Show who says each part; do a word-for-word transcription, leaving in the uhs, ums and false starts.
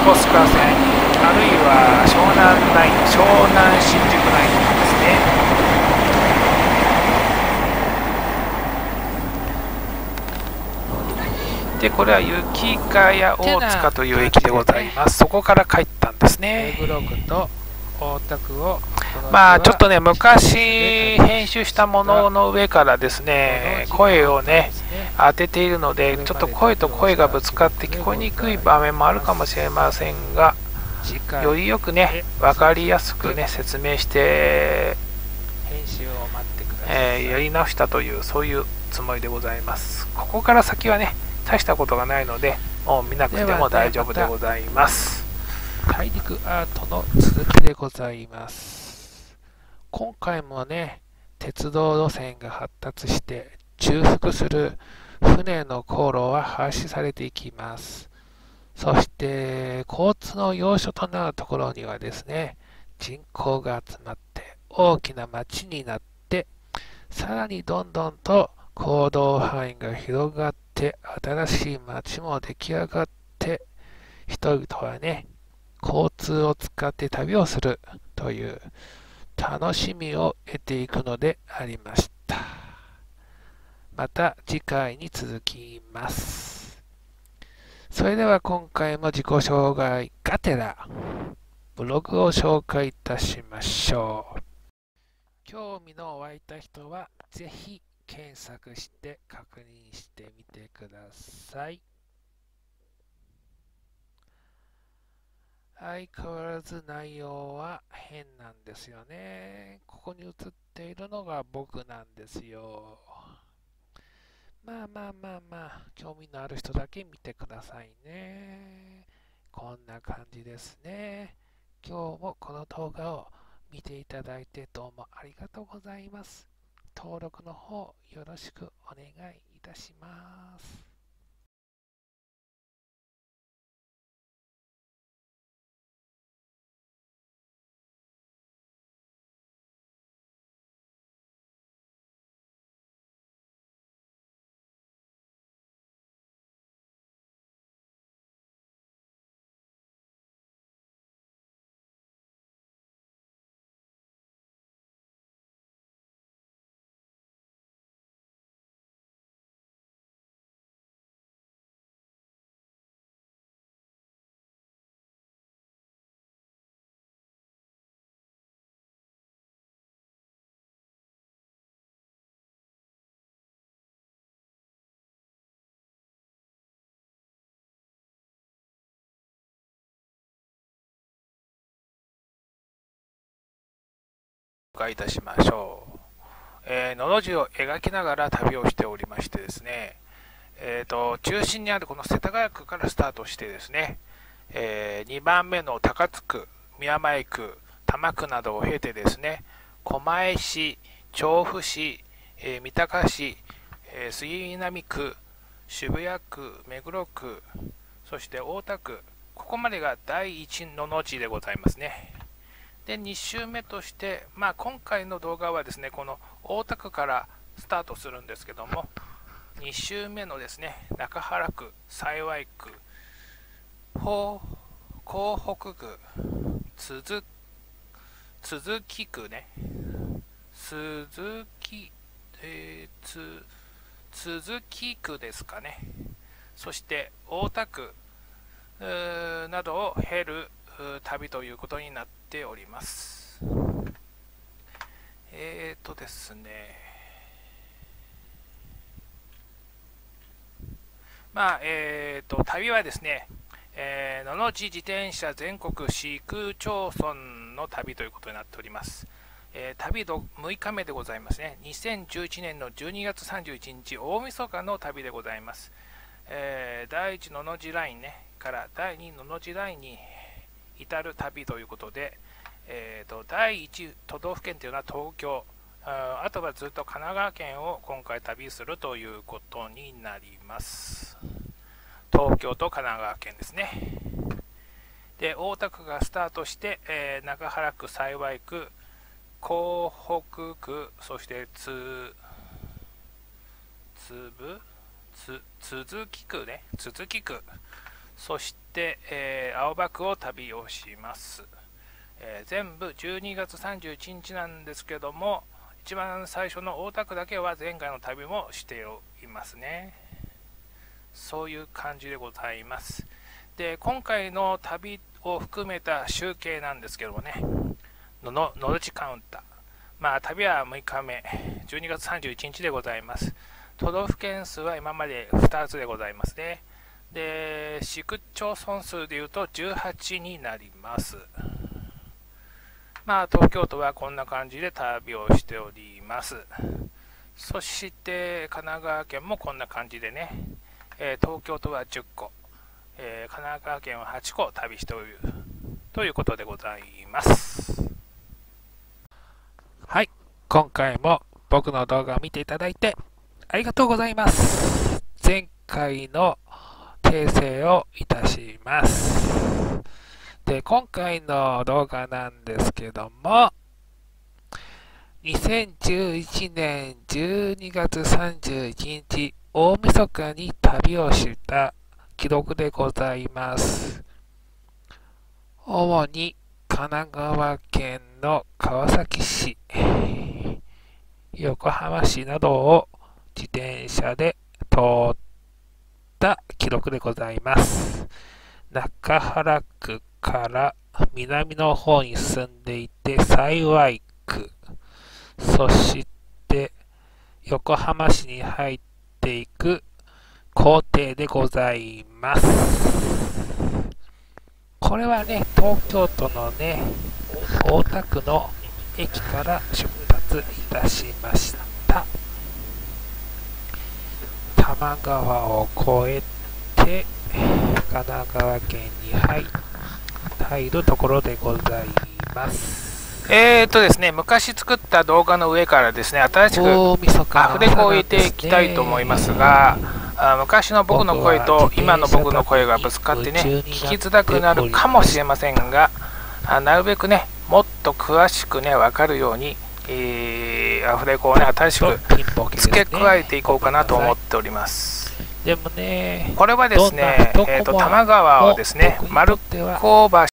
Speaker 1: 横須賀線、あるいは湘南ライン、湘南新宿ラインですね。でこれは雪ヶ谷大塚という駅でございます。そこから帰ったんですね。
Speaker 2: 目黒区と大田区を
Speaker 1: まあちょっとね、昔編集したものの上からですね、声をね当てているので、ちょっと声と声がぶつかって聞こえにくい場面もあるかもしれませんが、よりよくね分かりやすくね説明して
Speaker 2: 編集を待ってください、
Speaker 1: えー、やり直したという、そういうつもりでございます。ここから先はね大したことがないので、もう見なくても大丈夫でございます。
Speaker 2: 大陸アートの続きでございます。今回もね、鉄道路線が発達して重複する船の航路は廃止されていきます。そして交通の要所となるところにはですね、人口が集まって大きな町になって、さらにどんどんと行動範囲が広がって、新しい町も出来上がって、人々はね、交通を使って旅をするという楽しみを得ていくのでありました。また次回に続きます。それでは今回も自己紹介がてらブログを紹介いたしましょう。興味の湧いた人はぜひ検索して確認してみてください。相変わらず内容は変なんですよね。ここに映っているのが僕なんですよ。まあまあまあまあ、興味のある人だけ見てくださいね。こんな感じですね。今日もこの動画を見ていただいてどうもありがとうございます。登録の方よろしくお願いいたします。
Speaker 1: 紹介いたしましょう。えー、のの字を描きながら旅をしておりましてですね、えーと、中心にあるこの世田谷区からスタートしてですね、えー、にばんめの高津区、宮前区、多摩区などを経てですね、狛江市、調布市、えー、三鷹市、えー、杉並区、渋谷区、目黒区、そして大田区、ここまでが第一のの字でございますね。でに周目として、まあ、今回の動画はですね、この大田区からスタートするんですけども、に周目のですね、中原区、幸区、港北区、鈴鈴木区ね、鈴木、えー、つ鈴木区ですかね、そして大田区などを経る旅ということになっております。えーとですね、まあ、えーと、旅はですね、えー、のの字自転車全国市区町村の旅ということになっております。えー、旅むいかめでございますね。にせんじゅういちねんのじゅうにがつさんじゅういちにち、大晦日の旅でございます。えー、だいいちのの字ライン、ね、からだいにのの字ラインに至る旅ということで、えーと、だいいち都道府県というのは東京、あ, あとはずっと神奈川県を今回旅するということになります。東京と神奈川県ですね。で、大田区がスタートして、えー、中原区、幸区、港北区、そしてつつぶつ都筑区ね、都筑区、そし 、えー、青葉区を旅をします。えー、全部じゅうにがつさんじゅういちにちなんですけども、一番最初の大田区だけは前回の旅もしていますね。そういう感じでございます。で、今回の旅を含めた集計なんですけどもね、のののどちカウンター。まあ、旅はむいかめ、じゅうにがつさんじゅういちにちでございます。都道府県数は今までふたつでございますね。で、市区町村数でいうとじゅうはちになります。まあ、東京都はこんな感じで旅をしております。そして、神奈川県もこんな感じでね、えー、東京都はじゅっこ、えー、神奈川県ははちこ旅しておるということでございます。
Speaker 2: はい、今回も僕の動画を見ていただいてありがとうございます。前回の訂正をいたします。で、今回の動画なんですけども、にせんじゅういちねんじゅうにがつさんじゅういちにち大晦日に旅をした記録でございます。主に神奈川県の川崎市、横浜市などを自転車で通った記録でございます。中原区から南の方に進んでいて幸区、そして横浜市に入っていく工程でございます。これはね、東京都のね、大田区の駅から出発いたしました。多摩川を越えて神奈川県に入入るところでございます。
Speaker 1: えーとですね、昔作った動画の上からですね、新しくアフレコを入れていきたいと思いますが、あ昔の僕の声と今の僕の声がぶつかってね、聞きづらくなるかもしれませんが、あなるべくね、もっと詳しくね、わかるように、えー、アフレコをね、新しく付け加えていこうかなと思っております。
Speaker 2: でもね、
Speaker 1: これはですね、えーと、多摩川をですね、丸子